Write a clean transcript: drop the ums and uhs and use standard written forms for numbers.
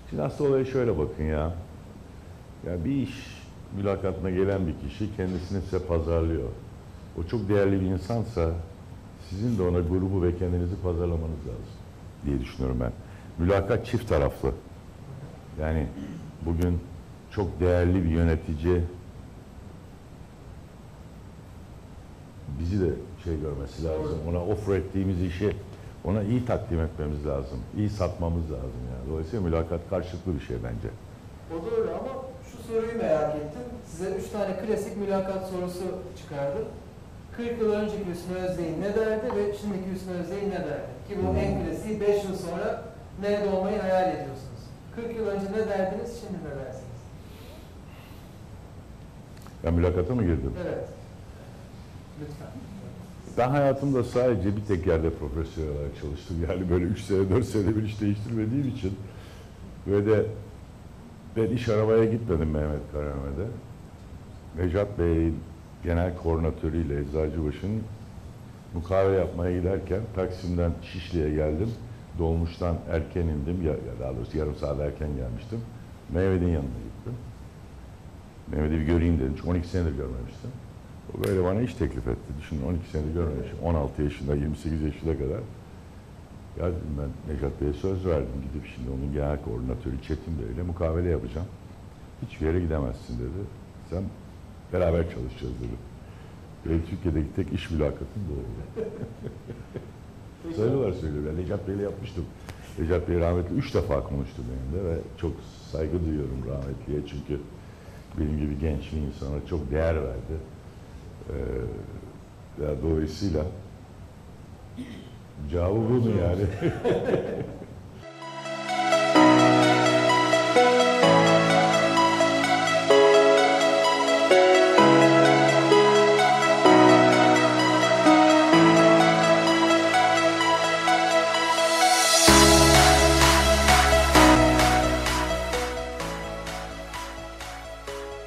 Şimdi aslında olaya şöyle bakın ya. Ya bir iş mülakatına gelen bir kişi kendisini size pazarlıyor. O çok değerli bir insansa sizin de ona grubu ve kendinizi pazarlamanız lazım diye düşünüyorum ben. Mülakat çift taraflı. Yani bugün çok değerli bir yönetici bizi de görmesi lazım. Ona offer ettiğimiz işi ona iyi takdim etmemiz lazım. İyi satmamız lazım yani. Dolayısıyla mülakat karşılıklı bir şey bence. O doğru ama şu soruyu merak ettim. Size 3 tane klasik mülakat sorusu çıkardım. 40 yıl önceki Hüsnü Özdeğin ne derdi ve şimdiki Hüsnü Özdeğin ne derdi? Ki bu en klasiği 5 yıl sonra nerede olmayı hayal ediyorsunuz. 40 yıl önce ne derdiniz, şimdi ne dersiniz? Ben mülakata mı girdim? Evet. Lütfen. Ben hayatımda sadece bir tek yerde profesyonel olarak çalıştım. Yani böyle 3 sene, 4 sene bir iş değiştirmediğim için. Böyle ben iş aramaya gitmedim Mehmet Karame'de. Necat Bey'in genel koordinatörüyle Eczacıbaşı'nın mukavele yapmaya giderken Taksim'den Şişli'ye geldim. Dolmuştan erken indim. Ya daha doğrusu yarım saat erken gelmiştim. Mehmet'in yanına gittim. Mehmet'i bir göreyim dedim. Çünkü 12 senedir görmemiştim. O böyle bana iş teklif etti. Düşünün 12 senedir görmemişim. 16 yaşında, 28 yaşına kadar. Ya dedim ben Necat Bey'e söz verdim. Gidip şimdi onun genel koordinatörü Çetin Bey'le mukavele yapacağım. Hiçbir yere gidemezsin dedi. Sen beraber çalışacağız dedi. Benim Türkiye'deki tek iş mülakatım bu oldu. Söylüyor. Ben Necat Bey'le yapmıştım. Necat Bey rahmetli 3 defa konuştu benimle ve çok saygı duyuyorum rahmetliye çünkü benim gibi genç bir insana çok değer verdi. Dolayısıyla cevabı bu mu yani?